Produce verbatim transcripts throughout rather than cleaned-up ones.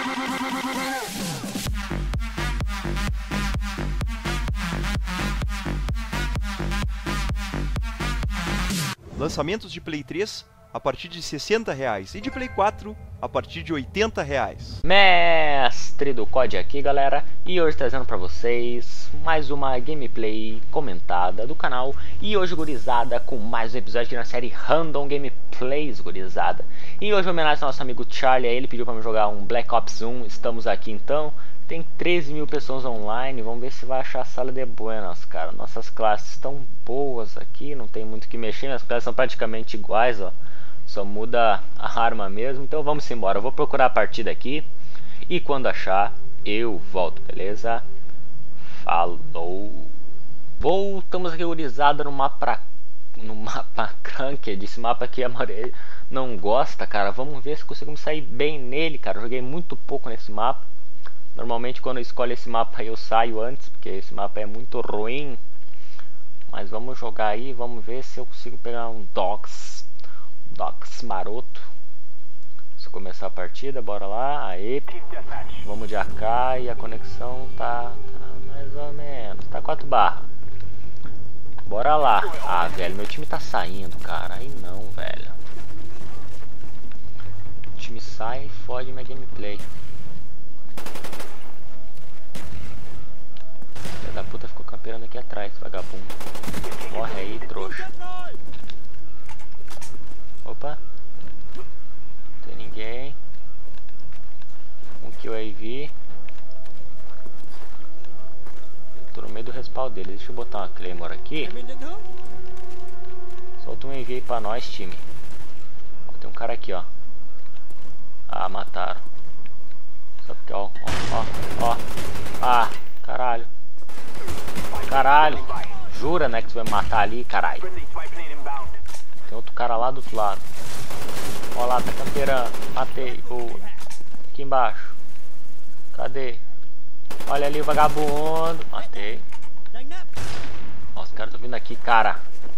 Lançamentos de Play três a partir de sessenta reais e de Play quatro a partir de oitenta reais. Mestre do C O D aqui, galera, e hoje trazendo pra vocês mais uma gameplay comentada do canal. E hoje, gurizada, com mais um episódio aqui na série Random Gameplays, gurizada. E hoje, em homenagem ao nosso amigo Charlie, ele pediu pra me jogar um Black Ops um. Estamos aqui então. Tem treze mil pessoas online, vamos ver se vai achar a sala de buenas, cara. Nossas classes estão boas aqui, não tem muito o que mexer, as classes são praticamente iguais, ó. Só muda a arma mesmo, então vamos embora. Eu vou procurar a partida aqui e quando achar, eu volto, beleza? Falou! Voltamos aqui, gurizada, no mapa, no mapa Cranked. Esse mapa aqui a maioria não gosta, cara. Vamos ver se conseguimos sair bem nele, cara. Eu joguei muito pouco nesse mapa. Normalmente quando eu escolho esse mapa eu saio antes, porque esse mapa é muito ruim. Mas vamos jogar aí, vamos ver se eu consigo pegar um Dogs. Dogs maroto. Se eu começar a partida, bora lá. Aí, vamos de A K e a conexão tá, tá mais ou menos, tá quatro barra. Bora lá. Ah, velho, meu time tá saindo, cara. Aí não, velho. O time sai e fode minha gameplay. Filha da puta ficou camperando aqui atrás, vagabundo. Morre aí, trouxa. Opa. Não tem ninguém. Um kill A V. Tô no meio do respawn dele. Deixa eu botar uma Claymore aqui. Solta um A V aí pra nós, time. Ó, tem um cara aqui, ó. Ah, mataram. Só porque, ó, ó, ó, ó. Ah, caralho. Caralho. Jura, né, que você vai matar ali, caralho. Tem outro cara lá do outro lado. Ó lá, tá camperando. Matei. Boa. Aqui embaixo. Cadê? Olha ali o vagabundo. Matei. Ó, os caras estão vindo aqui, cara.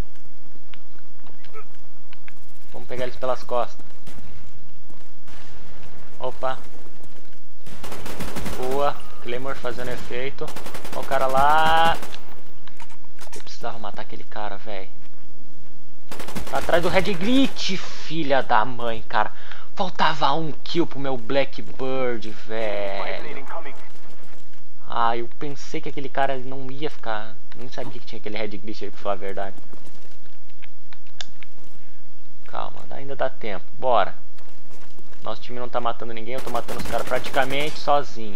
Vamos pegar eles pelas costas. Opa. Boa. Claymore fazendo efeito. Ó o cara lá. Eu precisava matar aquele cara, velho. Tá atrás do Red Glitch, filha da mãe, cara. Faltava um kill pro meu Blackbird, velho. Ah, eu pensei que aquele cara não ia ficar. Nem sabia que tinha aquele Red Glitch aí, pra falar a verdade. Calma, ainda dá tempo. Bora. Nosso time não tá matando ninguém, eu tô matando os caras praticamente sozinho.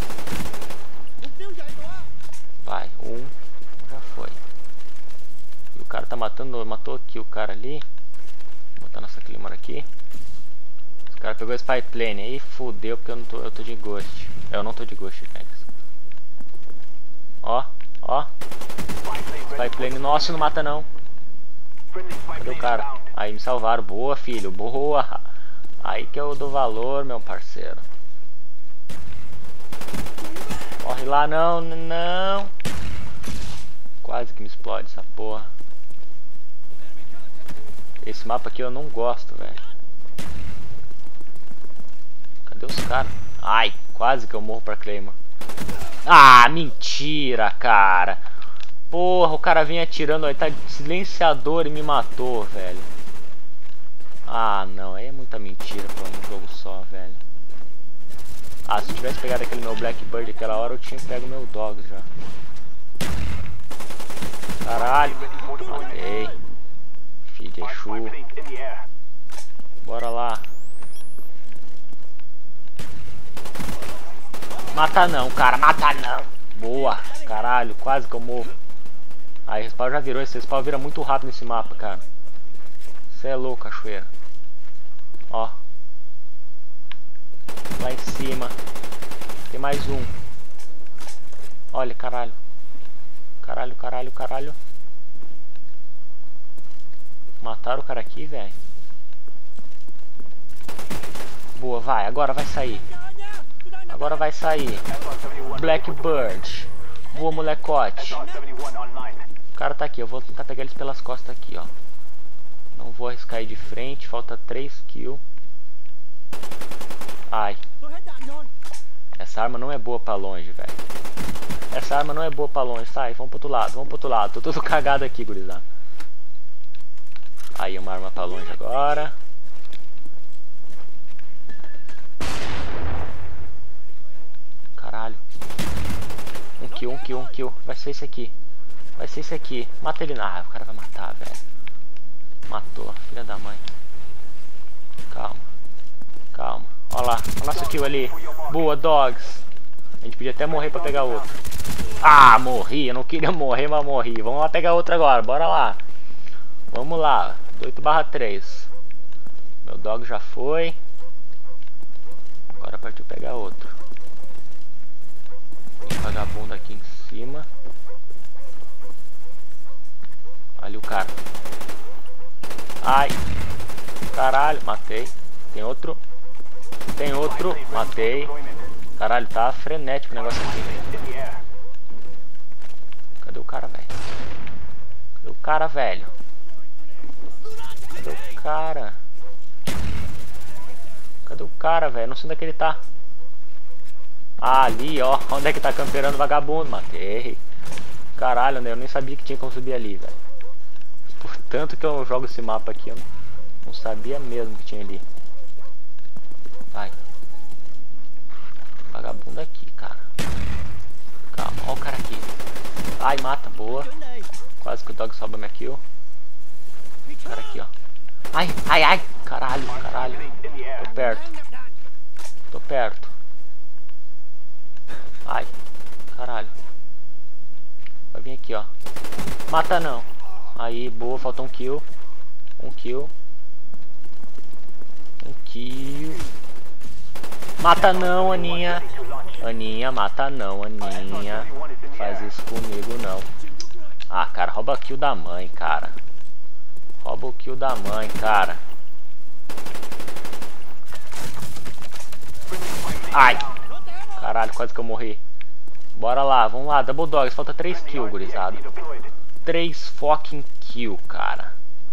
Vai, um já foi. E o cara tá matando, matou aqui o cara ali. Vou botar nossa Claymore aqui. Os cara pegou esse Spy Plane aí, fudeu porque eu não tô, eu tô de Ghost. Eu não tô de Ghost, velho. Ó, ó. Spy Plane, nossa, não mata não. Cadê o cara? Aí me salvaram, boa filho, boa. Aí que eu dou valor, meu parceiro. Corre lá, não, não. Quase que me explode essa porra. Esse mapa aqui eu não gosto, velho. Cadê os caras? Ai, quase que eu morro pra Claymore. Ah, mentira, cara. Porra, o cara vem atirando, aí tá de silenciador e me matou, velho. Ah, não, aí é muita mentira pra um jogo só, velho. Ah, se eu tivesse pegado aquele meu Blackbird aquela hora, eu tinha pego o meu Dogs já. Caralho. Matei. Filho de Exu. Bora lá. Mata não, cara, mata não. Boa. Caralho, quase que eu morro. Aí, o respawn já virou. Esse respawn vira muito rápido nesse mapa, cara. Você é louco, cachoeira. Ó. Lá em cima. Tem mais um. Olha, caralho. Caralho, caralho, caralho. Mataram o cara aqui, velho. Boa, vai. Agora vai sair. Agora vai sair. Blackbird. Boa, molecote. O cara tá aqui. Eu vou tentar pegar eles pelas costas aqui, ó. Não vou arriscar ir de frente. Falta três kills. Ai. Essa arma não é boa pra longe, velho. Essa arma não é boa pra longe. Sai, vamos pro outro lado, vamos pro outro lado. Tô todo cagado aqui, gurizada. Aí, uma arma pra longe agora. Caralho. Um kill, um kill, um kill. Vai ser esse aqui. Vai ser esse aqui. Mata ele. Ah, o cara vai matar, velho. Matou, filha da mãe. Calma. Calma. Olha lá. Olha nosso kill ali. Boa, dogs. A gente podia até morrer pra pegar outro. Ah, morri. Eu não queria morrer, mas morri. Vamos lá pegar outro agora. Bora lá. Vamos lá. oito barra três. Meu dog já foi. Agora partiu pegar outro. Tem vagabundo aqui em cima. Ali o cara. Ai. Caralho, matei. Tem outro. Tem outro. Matei. Caralho, tá frenético o negócio aqui. Cadê o cara, velho? Cadê o cara, velho? Cadê o cara? Cadê o cara, velho? Não sei onde é que ele tá. Ah, ali, ó. Onde é que tá camperando vagabundo? Matei. Caralho, né? Eu nem sabia que tinha como subir ali, velho. Portanto que eu jogo esse mapa aqui, eu não sabia mesmo que tinha ali. Vai. Vagabundo aqui, cara. Calma, ó o cara aqui. Ai, mata, boa. Quase que o dog sobe a minha kill. O cara aqui, ó. Ai, ai, ai. Caralho, caralho. Tô perto. Tô perto. Ai, caralho. Vai vir aqui, ó. Mata não. Aí, boa, falta um kill. Um kill. Um kill. Mata não, Aninha. Aninha, mata não, Aninha. Faz isso comigo não. Ah, cara, rouba o kill da mãe, cara. Rouba o kill da mãe, cara. Ai. Caralho, quase que eu morri. Bora lá, vamos lá, Double Dogs. Falta três kills, gurizada. três fucking kill, cara.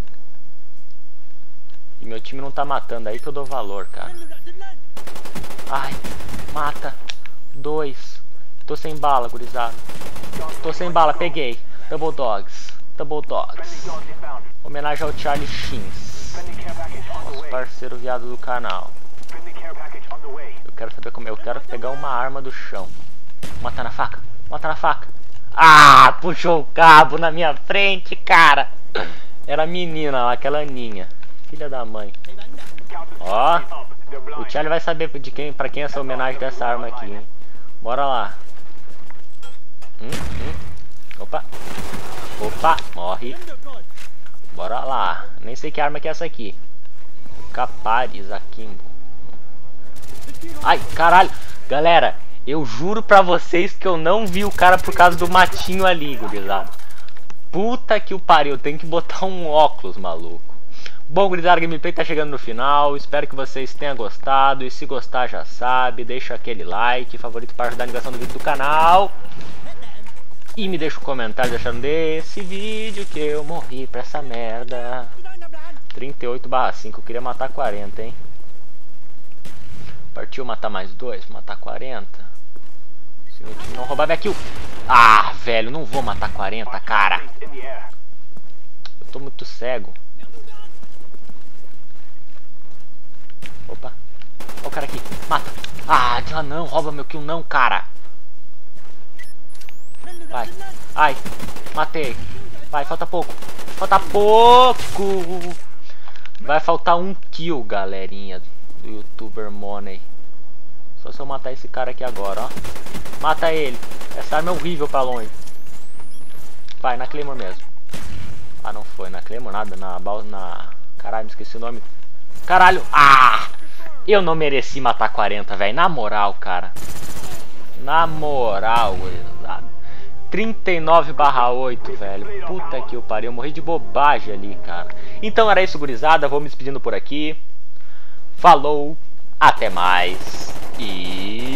E meu time não tá matando, aí que eu dou valor, cara. Ai, mata. Dois. Tô sem bala, gurizada. Tô sem bala, peguei. Double Dogs. Double Dogs. Homenagem ao Charlie Shins, nosso parceiro viado do canal. Eu quero saber como é. Eu quero pegar uma arma do chão. Mata na faca. Mata na faca. Ah, puxou o cabo na minha frente, cara. Era a menina lá, aquela Aninha. Filha da mãe. Ó. O Charlie vai saber de quem, pra quem é essa homenagem dessa arma aqui, hein? Bora lá. Hum, hum. Opa. Opa, morre. Bora lá. Nem sei que arma que é essa aqui. Capares Akimbo. Ai, caralho. Galera, eu juro pra vocês que eu não vi o cara por causa do matinho ali, gurizada. Puta que o pariu. Eu tenho que botar um óculos, maluco. Bom, gurizada, a gameplay tá chegando no final. Espero que vocês tenham gostado. E se gostar, já sabe, deixa aquele like, favorito para ajudar a divulgação do vídeo do canal. E me deixa um comentário achando desse vídeo que eu morri pra essa merda. trinta e oito barra cinco, eu queria matar quarenta, hein. Partiu matar mais dois, matar quarenta. Se meu time não roubar minha kill. Ah, velho, não vou matar quarenta, cara. Eu tô muito cego. Opa. Olha o cara aqui, mata. Ah, já não, rouba meu kill não, cara. Vai, ai, matei. Vai, falta pouco. Falta pouco. Vai faltar um kill, galerinha do YouTuber Money. Só se eu matar esse cara aqui agora, ó. Mata ele. Essa arma é horrível pra longe. Vai, na Claymore mesmo. Ah, não foi, na Claymore nada, na bala, na... Caralho, me esqueci o nome. Caralho, ah! Eu não mereci matar quarenta, velho. Na moral, cara. Na moral, gurizada. trinta e nove barra oito, velho. Puta que eu pariu. Eu morri de bobagem ali, cara. Então era isso, gurizada. Vou me despedindo por aqui. Falou. Até mais. E...